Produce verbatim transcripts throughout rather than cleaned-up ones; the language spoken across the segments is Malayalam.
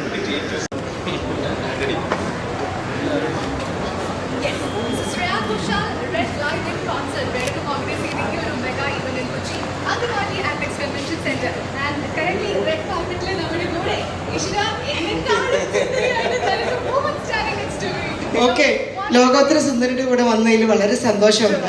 Yes, so Shreya Ghoshal, Red Light in concert, where organizing a mega event in Kochi, Agawadi Apex Convention Center, and currently red carpet le nammude kode Ishra ennaadu there is a woman standing next to me. Okay, ലോകോത്തര സുന്ദരിയുടെ കൂടെ വന്നതിൽ വളരെ സന്തോഷമുണ്ട്.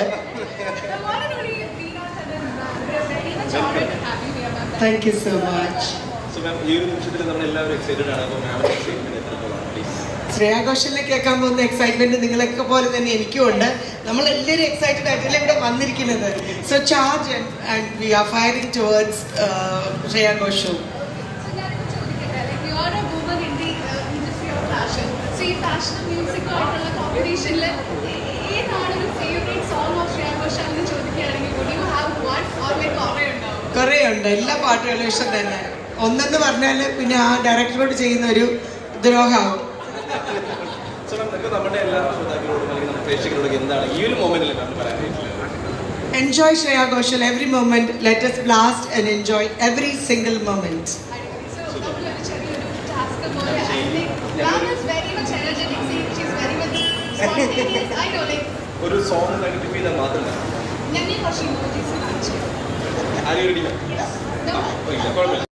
Thank you so much. So ma'am, ഈ ഒരു നിമിഷത്തിൽ നമ്മൾ എല്ലാവരും എക്സൈറ്റഡ് ആണ്. അപ്പോൾ മാമിന്റെ എക്സൈറ്റ്മെന്റ് എത്രത്തോളം പ്ലീസ്? ശ്രേയ ഘോഷലിനെ കേൾക്കാൻ പോകുന്ന എക്സൈറ്റ്മെന്റ് നിങ്ങളൊക്കെ പോലെ തന്നെ എനിക്കും ഉണ്ട്. നമ്മൾ എല്ലാവരും എക്സൈറ്റഡ് ആയിട്ടല്ലേ ഇവിടെ വന്നിരിക്കുന്നത്. So charge and we are firing towards Shreya Ghoshal. So ഞാനിപ്പോ ചോദിക്കട്ടെ, like you are a woman in the uh, industry of fashion. So ഈ ഫാഷൻ മ്യൂസിക് ആയിട്ടുള്ള കോമ്പറ്റീഷനിൽ ഏതാണ് ഒരു favourite song of Shreya Ghoshal എന്ന് ചോദിക്കുകയാണെങ്കിൽ would you have one or like കുറേ ഉണ്ടാവും? കുറേ ഉണ്ട്. എല്ലാ പാട്ടുകളും ഇഷ്ടം തന്നെ. ഒന്നെന്ന് പറഞ്ഞാൽ പിന്നെ ആ ഡയറക്ടറോട് ചെയ്യുന്ന ഒരു ദ്രോഹമാവും. സോ നമുക്ക് നമ്മുടെ എല്ലാ ശ്രോതാക്കളോടും അല്ലെങ്കിൽ നമ്മുടെ പ്രേക്ഷകരോടും എന്താണ് ഈ ഒരു മൊമെന്റിൽ നമ്മൾ പറയാനായിട്ടുള്ളത്? Enjoy Shreya Ghoshal every moment. Let us blast and enjoy every single moment. So നമ്മളൊരു ചെറിയൊരു ടാസ്ക് പോലെ I think Ram is very much energetic. She is very much spontaneous. I know like ഒരു സോങ് ഐഡന്റിഫൈ ചെയ്താൽ മാത്രമല്ല ഞാൻ കുറച്ച് ഇമോജീസ് കാണിച്ചു. ആരെയും റെഡി? No. ഇല്ല കുഴപ്പമില്ല.